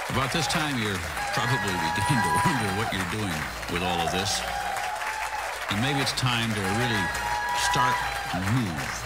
About this time, you're probably beginning to wonder what you're doing with all of this. And maybe it's time to really start and move.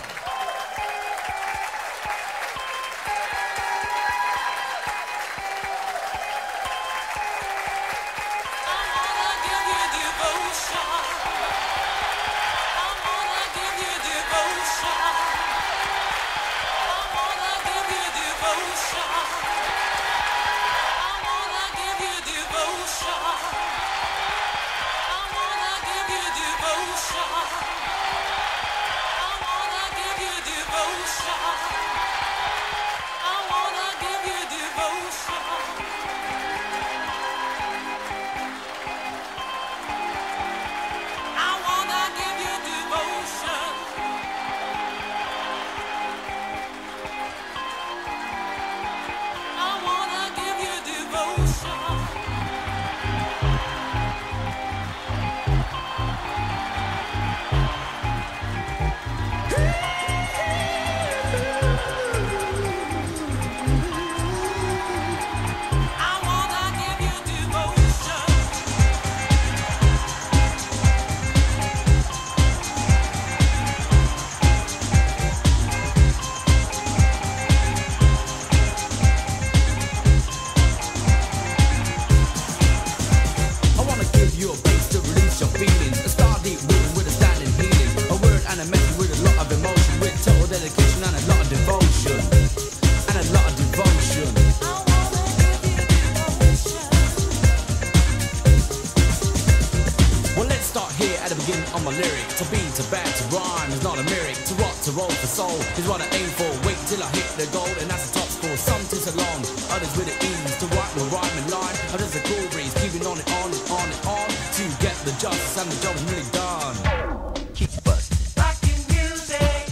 Is what I aim for, wait till I hit the goal, and that's the top score. Some tis along, others with the ease to write the rhyming line. Others a cool breeze, keeping on and on and on and on to get the justice, and the job is nearly done. Keep busting. Rockin' music,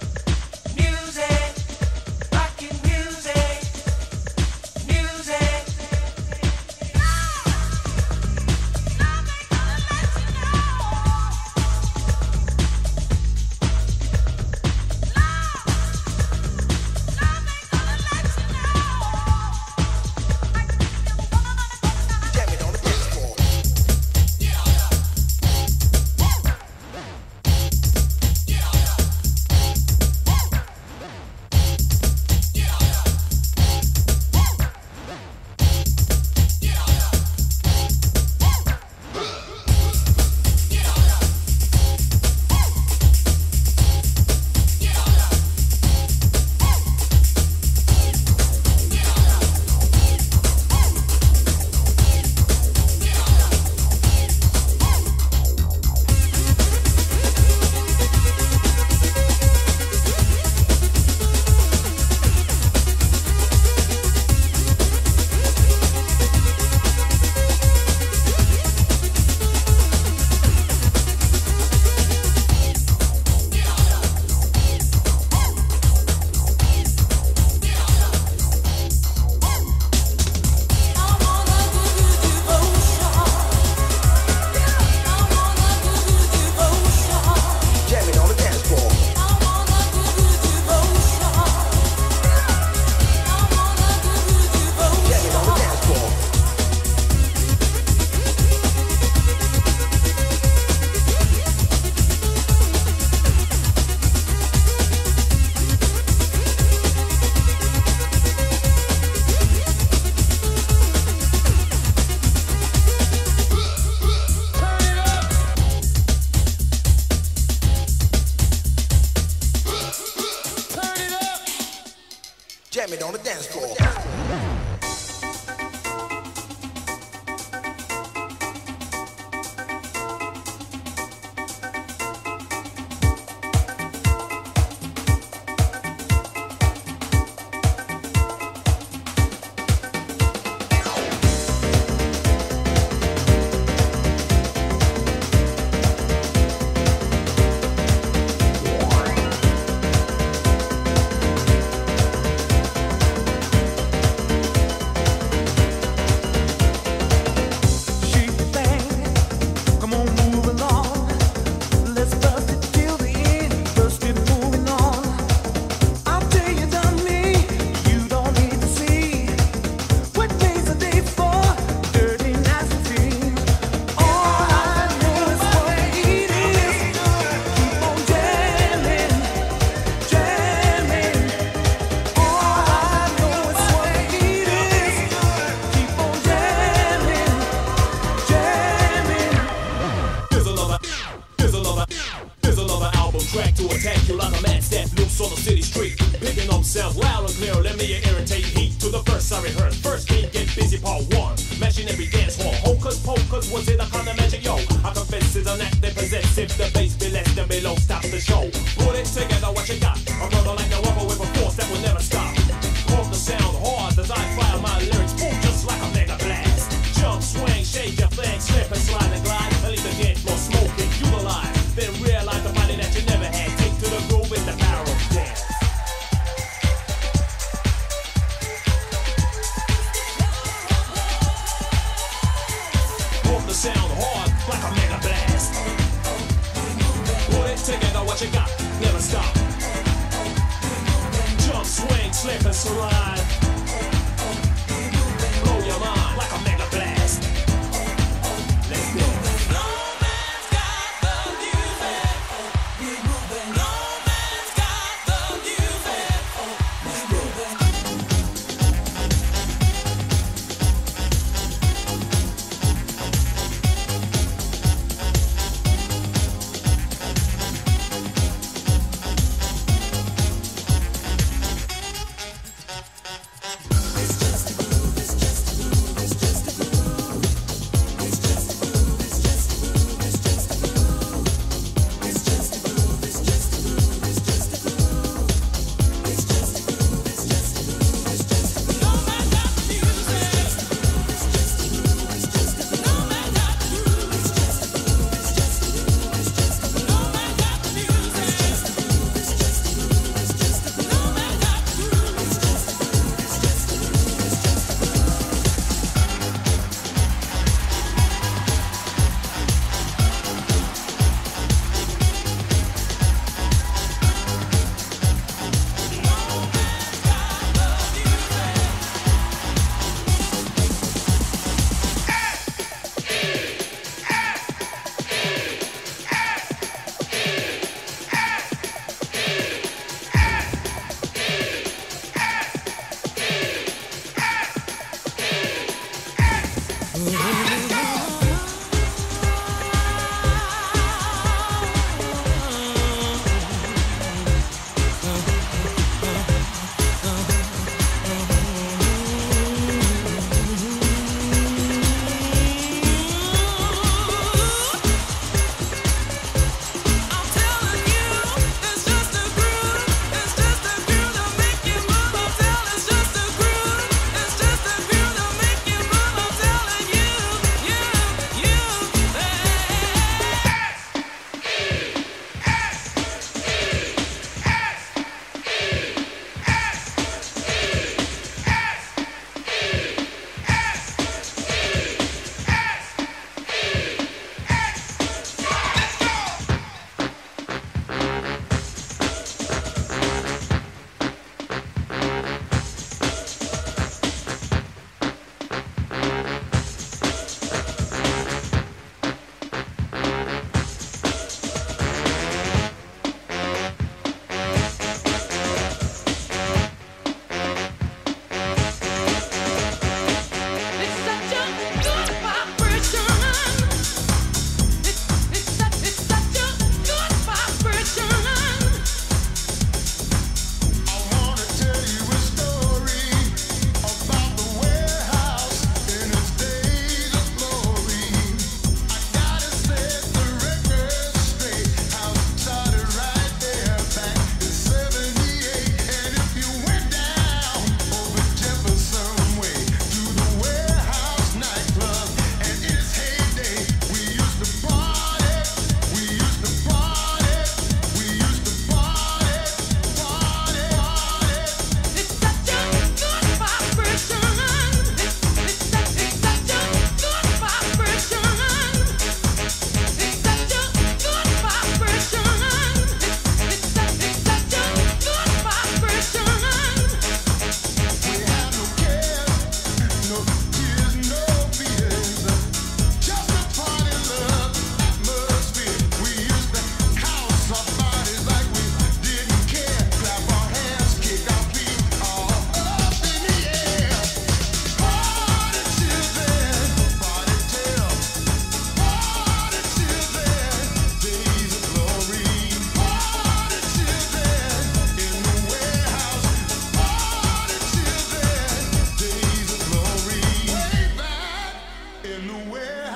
music, rockin' music, music. Jamming on the dance floor. and clear, let me irritate heat to the first I rehearse. First beat, get busy, part one. Mashing every dance hall. Hocus pocus, was it a kind of magic? Yo, I confess it's an act they possess. If the bass be less than below, stop the show. Put it together, what you got? A brother like no other with a force that will never stop. Pump the sound hard as I fire my lyrics. Boom, just like a mega blast. Jump, swing, shake your thing, slip and slide and glide. And leave the dance floor smoking, utilize. Then realize the body that you never had. Take to the groove with the power of dance. Pump the sound hard like a mega blast. Put it together, what you got? Never stop. Jump, swing, slip and slide. Blow your mind like a mega blast. Let's go. No man's got the music. We're moving. No man's got the music. We're moving. It's just a groove to make you move. I'm telling you. in the wind.